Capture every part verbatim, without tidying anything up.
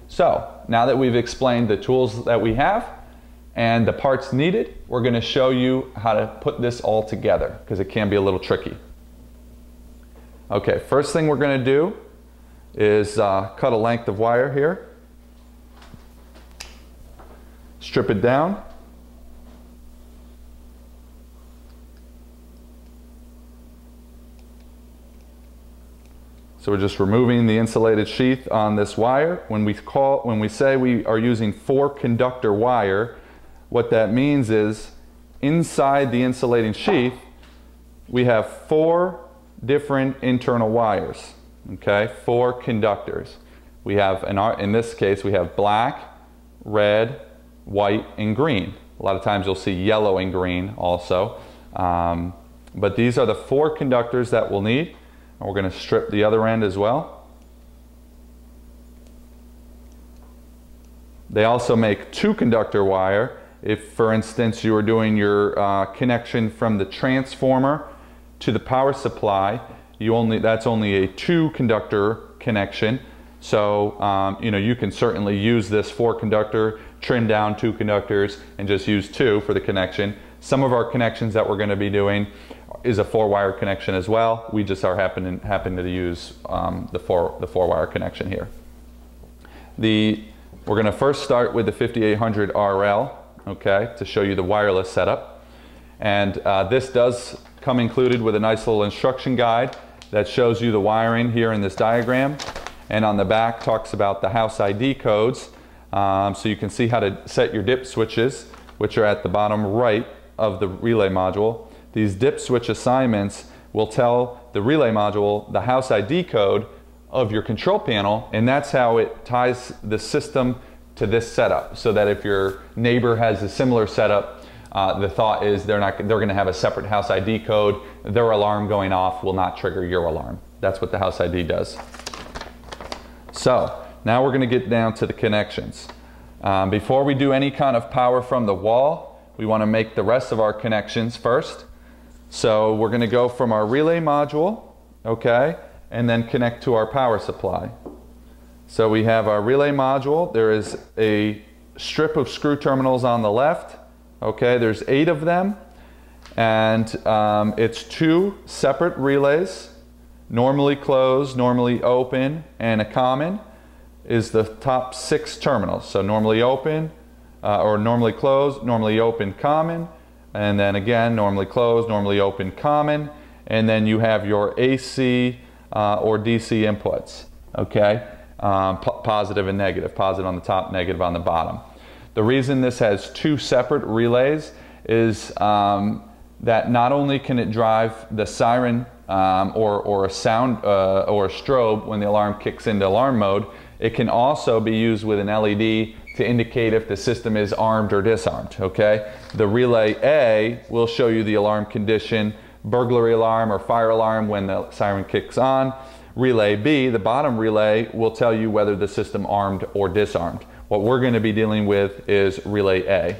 So now that we've explained the tools that we have and the parts needed, we're going to show you how to put this all together because it can be a little tricky. Okay, first thing we're going to do is uh, cut a length of wire here, strip it down, so we're just removing the insulated sheath on this wire. When we call, when we say we are using four conductor wire, what that means is inside the insulating sheath we have four different internal wires. Okay, four conductors. We have, in, our, in this case, we have black, red, white, and green. A lot of times you'll see yellow and green also. Um, but these are the four conductors that we'll need. And we're going to strip the other end as well. They also make two conductor wire. If, for instance, you are doing your uh, connection from the transformer to the power supply, You only, that's only a two conductor connection. So um, you know, you can certainly use this four conductor, trim down two conductors, and just use two for the connection. Some of our connections that we're going to be doing is a four wire connection as well. We just are happen, happen to use um, the four the four wire connection here. The, we're going to first start with the fifty-eight hundred R L, okay, to show you the wireless setup. And uh, this does come included with a nice little instruction guide that shows you the wiring here in this diagram, and on the back talks about the house I D codes, um, so you can see how to set your dip switches, which are at the bottom right of the relay module. These dip switch assignments will tell the relay module the house I D code of your control panel, and that's how it ties the system to this setup, so that if your neighbor has a similar setup, Uh, the thought is they're not they're going to have a separate house I D code. Their alarm going off will not trigger your alarm. That's what the house I D does. So now we're going to get down to the connections. Um, before we do any kind of power from the wall, we want to make the rest of our connections first. So we're going to go from our relay module, okay, and then connect to our power supply. So we have our relay module. There is a strip of screw terminals on the left. Okay, there's eight of them, and um, it's two separate relays, normally closed, normally open, and a common is the top six terminals. So normally open, uh, or normally closed, normally open, common, and then again, normally closed, normally open, common, and then you have your A C uh, or D C inputs, okay, um, positive and negative, positive on the top, negative on the bottom. The reason this has two separate relays is um, that not only can it drive the siren um, or, or a sound uh, or a strobe when the alarm kicks into alarm mode, it can also be used with an L E D to indicate if the system is armed or disarmed, okay? The relay A will show you the alarm condition, burglary alarm or fire alarm when the siren kicks on. Relay B, the bottom relay, will tell you whether the system armed or disarmed. What we're going to be dealing with is relay A.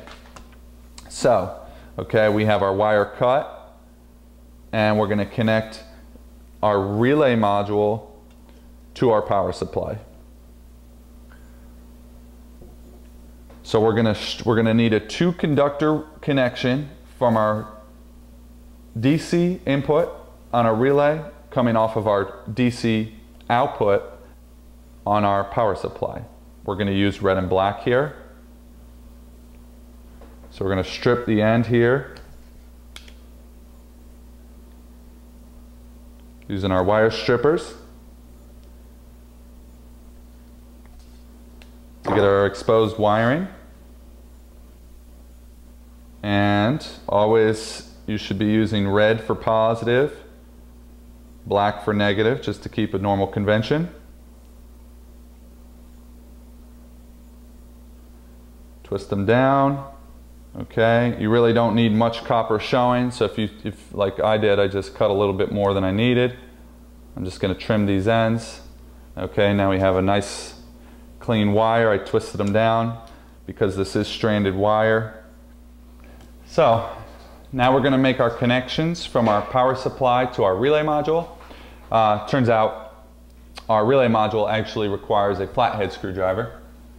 So, okay, we have our wire cut, and we're going to connect our relay module to our power supply. So we're going to we're going to need a two conductor connection from our D C input on a relay coming off of our D C output on our power supply. We're going to use red and black here. So we're going to strip the end here using our wire strippers to get our exposed wiring. And always you should be using red for positive, black for negative, just to keep a normal convention. Twist them down. Okay, you really don't need much copper showing, so if you, if like I did, I just cut a little bit more than I needed. I'm just going to trim these ends. Okay, now we have a nice clean wire. I twisted them down because this is stranded wire. So now we're going to make our connections from our power supply to our relay module. Uh, turns out our relay module actually requires a flathead screwdriver.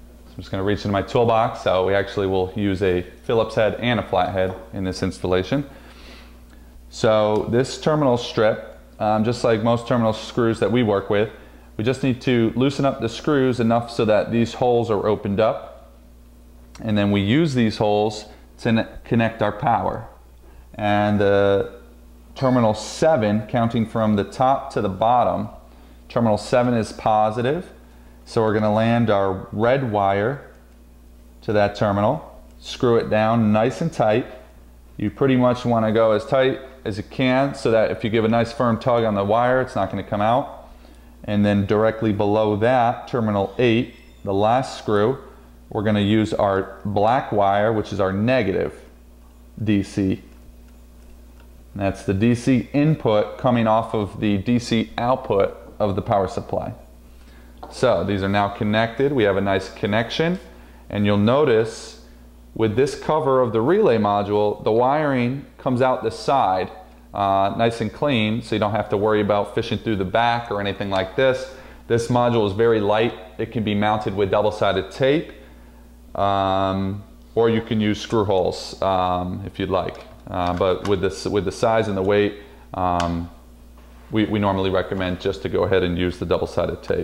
just going to reach into my toolbox. So we actually will use a Phillips head and a flat head in this installation. So this terminal strip, um, just like most terminal screws that we work with, we just need to loosen up the screws enough so that these holes are opened up. And then we use these holes to connect our power. And the terminal seven, counting from the top to the bottom, terminal seven is positive. So we're going to land our red wire to that terminal, screw it down nice and tight. You pretty much want to go as tight as you can so that if you give a nice firm tug on the wire, it's not going to come out. And then directly below that, terminal eight, the last screw, we're going to use our black wire, which is our negative D C. And that's the D C input coming off of the D C output of the power supply. So these are now connected. We have a nice connection, and you'll notice with this cover of the relay module, the wiring comes out the side uh, nice and clean, so you don't have to worry about fishing through the back or anything like this. This module is very light. It can be mounted with double-sided tape, um, or you can use screw holes um, if you'd like. Uh, but with this, with the size and the weight, um, we, we normally recommend just to go ahead and use the double-sided tape.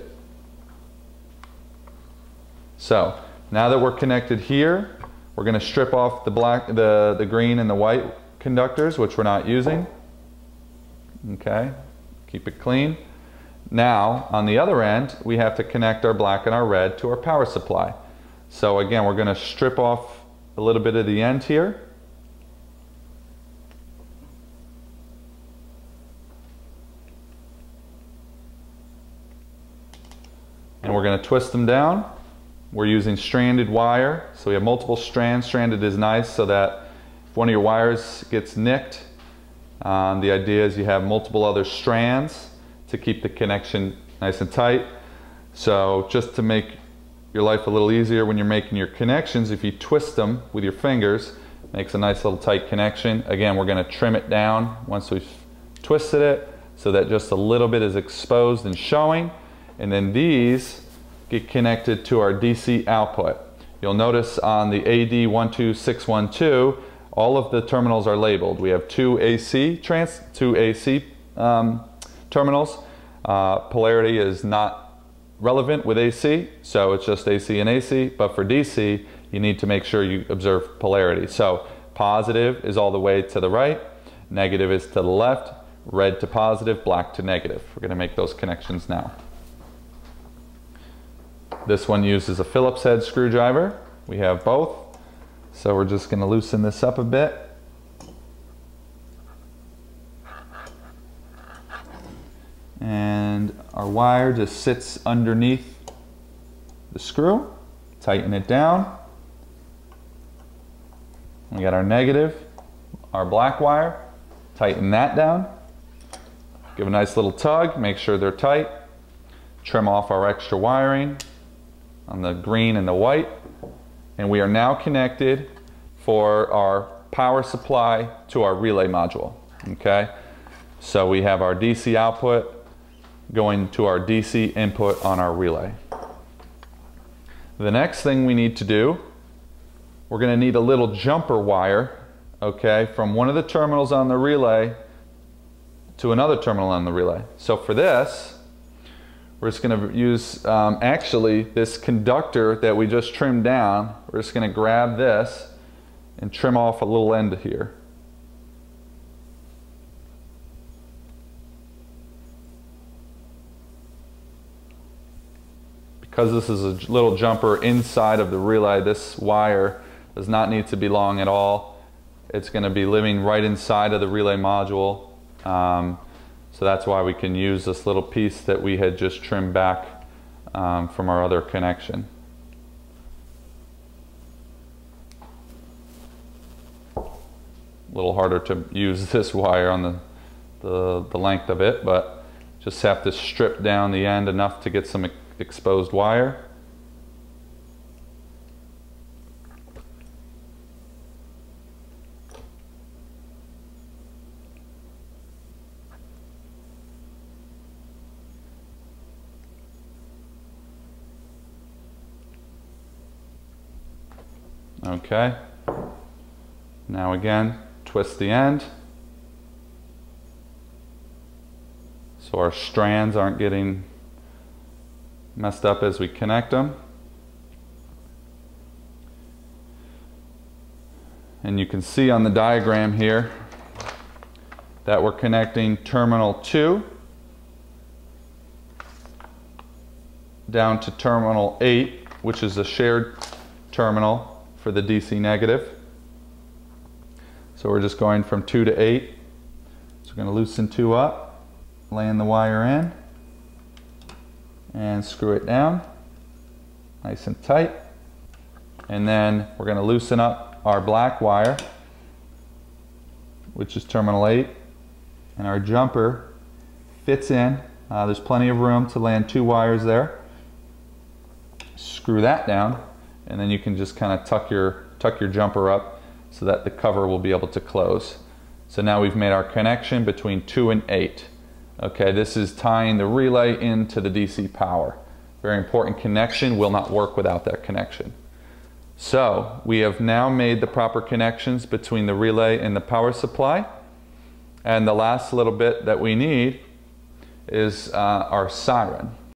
So now that we're connected here, we're going to strip off the black, the, the green and the white conductors, which we're not using. Okay, keep it clean. Now on the other end, we have to connect our black and our red to our power supply. So again, we're going to strip off a little bit of the end here. And we're going to twist them down. We're using stranded wire, so we have multiple strands. Stranded is nice so that if one of your wires gets nicked, um, the idea is you have multiple other strands to keep the connection nice and tight. So just to make your life a little easier when you're making your connections, if you twist them with your fingers, it makes a nice little tight connection. Again, we're going to trim it down once we've twisted it so that just a little bit is exposed and showing. And then these get connected to our D C output. You'll notice on the A D one two six one two, all of the terminals are labeled. We have two A C trans, two A C um, terminals. Uh, polarity is not relevant with A C, so it's just A C and A C. But for D C, you need to make sure you observe polarity. So positive is all the way to the right, negative is to the left, red to positive, black to negative. We're going to make those connections now. This one uses a Phillips head screwdriver. We have both. So we're just going to loosen this up a bit. And our wire just sits underneath the screw. Tighten it down. We got our negative, our black wire. Tighten that down. Give a nice little tug, make sure they're tight. Trim off our extra wiring on the green and the white, and we are now connected for our power supply to our relay module. Okay, so we have our D C output going to our D C input on our relay. The next thing we need to do, we're going to need a little jumper wire, okay, from one of the terminals on the relay to another terminal on the relay. So for this, we're just going to use, um, actually, this conductor that we just trimmed down. We're just going to grab this and trim off a little end here. Because this is a little jumper inside of the relay, this wire does not need to be long at all. It's going to be living right inside of the relay module. Um, So that's why we can use this little piece that we had just trimmed back um, from our other connection. A little harder to use this wire on the, the, the length of it, but just have to strip down the end enough to get some exposed wire. Okay. Now again, twist the end. So our strands aren't getting messed up as we connect them. And you can see on the diagram here that we're connecting terminal two down to terminal eight, which is a shared terminal for the D C negative. So we're just going from two to eight. So we're going to loosen two up, laying the wire in, and screw it down nice and tight. And then we're going to loosen up our black wire, which is terminal eight, and our jumper fits in. Uh, there's plenty of room to land two wires there. Screw that down, and then you can just kind of tuck your tuck your jumper up so that the cover will be able to close. So now we've made our connection between two and eight. Okay, this is tying the relay into the D C power. Very important connection, will not work without that connection. So we have now made the proper connections between the relay and the power supply. And the last little bit that we need is uh, our siren.